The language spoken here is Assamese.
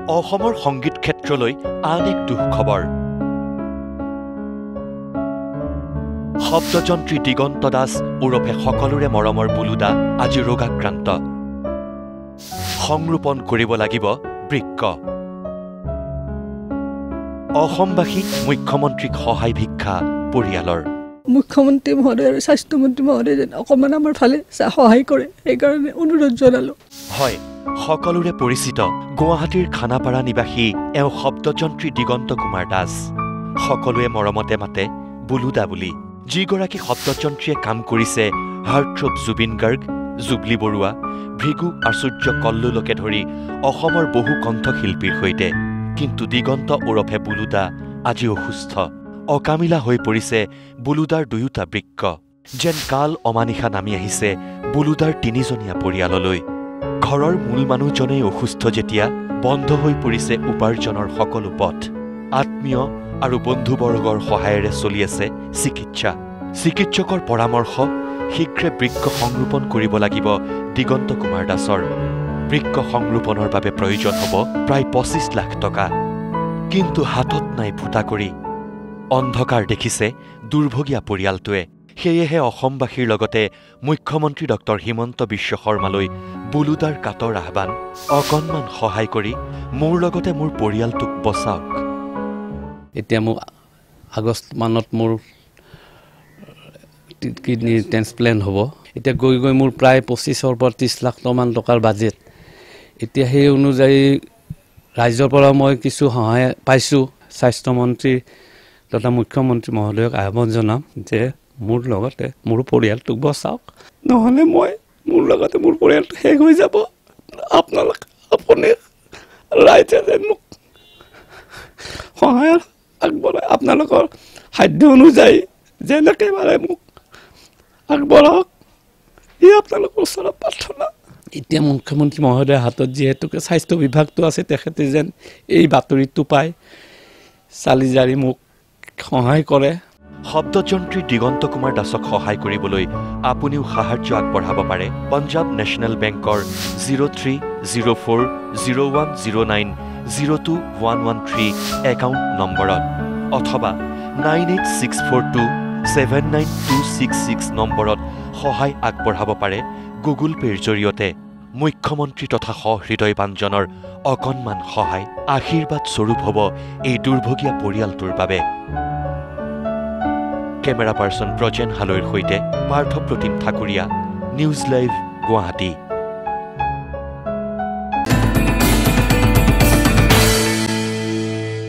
অসমৰ সংগীত ক্ষেত্ৰলৈ আন এক দুখ খবৰ শব্দযন্ত্ৰী দিগন্ত দাস ওৰফে সকলোৰে মৰমৰ বুলুদা আজি ৰোগাক্ৰান্ত সংৰোপণ কৰিব লাগিব বৃক্ক অসমবাসী মুখ্যমন্ত্ৰীক সহায় ভিক্ষা পৰিয়ালৰ মুখ্যমন্ত্ৰী মহোদয় আৰু স্বাস্থ্যমন্ত্ৰী মহোদয় যেন অকমান আমাৰ ফালে সহায় কৰে সেইকাৰণে অনুৰোধ জনালো হয় সকলোৰে পৰিচিত গুৱাহাটীৰ খানাপাৰা নিবাসী এওঁ শব্দযন্ত্ৰী দিগন্ত কুমাৰ দাস সকলোৱে মৰমতে মাতে বুলুদা বুলি যিগৰাকী শব্দযন্ত্ৰীয়ে কাম কৰিছে হাৰ্টথ্ৰব জুবিন গাৰ্গ জুবলি বৰুৱা ভৃগু আচুৰ্য কল্লোলকে ধৰি অসমৰ বহু কণ্ঠশিল্পীৰ সৈতে কিন্তু দিগন্ত ওৰফে বুলুদা আজি অসুস্থ অকামিলা হৈ পৰিছে বুলুদাৰ দুয়োটা বৃক্ক যেন কাল অমানিশা নামি আহিছে বুলুদাৰ তিনিজনীয়া পৰিয়াললৈ ঘৰৰ মূল মানুহজনেই অসুস্থ যেতিয়া বন্ধ হৈ পৰিছে উপাৰ্জনৰ সকলো পথ আত্মীয় আৰু বন্ধুবৰ্গৰ সহায়েৰে চলি আছে চিকিৎসা চিকিৎসকৰ পৰামৰ্শ শীঘ্ৰে বৃক্ক সংৰোপণ কৰিব লাগিব দিগন্ত কুমাৰ দাসৰ বৃক্ক সংৰোপণৰ বাবে প্ৰয়োজন হ'ব প্ৰায় 25 লাখ টকা কিন্তু হাতত নাই ফুটা কৰি অন্ধকাৰ দেখিছে দুৰ্ভগীয়া পৰিয়ালটোৱে সেয়েহে অসমবাসীৰ লগতে মুখ্যমন্ত্ৰী ডক্টৰ হিমন্ত বিশ্ব শৰ্মালৈ বুলুদাৰ কাতৰ আহ্বান অকণমান সহায় কৰি মোৰ লগতে মোৰ পৰিয়ালটোক বচাওক এতিয়া মোক আগষ্ট মানত মোৰ কিডনি ট্ৰান্সপ্লেণ্ট হ'ব এতিয়া গৈ গৈ মোৰ প্ৰায় 25 পৰা 30 লাখ টকাৰ বাজেট এতিয়া সেই অনুযায়ী ৰাজ্যৰ পৰা মই কিছু সহায় পাইছোঁ স্বাস্থ্যমন্ত্ৰী তথা মুখ্যমন্ত্ৰী মহোদয়ক আহ্বান জনাম যে মোৰ লগতে মোৰ পৰিয়ালটোক বচাওক নহ'লে মই মোৰ লগতে মোৰ পৰিয়ালটো শেষ হৈ যাব আপুনি ৰাইজে যেন মোক সহায় আগবঢ়াই আপোনালোকৰ সাধ্য অনুযায়ী যেনেকে পাৰে মোক আগবঢ়াওক ই আপোনালোকৰ ওচৰত প্ৰাৰ্থনা এতিয়া মুখ্যমন্ত্ৰী মহোদয়ৰ হাতত যিহেতুকে স্বাস্থ্য বিভাগটো আছে তেখেতে যেন এই বাতৰিটো পায় চালি জাৰি মোক সহায় কৰে শব্দযন্ত্ৰী দিগন্ত কুমাৰ দাসক সহায় কৰিবলৈ আপুনিও সাহায্য আগবঢ়াব পাৰে পঞ্জাৱ নেশ্যনেল বেংকৰ 03040109021113 একাউণ্ট নম্বৰত অথবা 9864279266 নম্বৰত সহায় আগবঢ়াব পাৰে গুগল পেৰ জৰিয়তে মুখ্যমন্ত্ৰী তথা সহৃদয়বানজনৰ অকণমান সহায় আশীৰ্বাদ স্বৰূপ হ'ব এই দুৰ্ভগীয়া পৰিয়ালটোৰ বাবে কেমেৰা পাৰ্চন প্ৰজেন হালৈৰ সৈতে পাৰ্থ প্ৰতিম ঠাকুৰীয়া নিউজ লাইভ গুৱাহাটী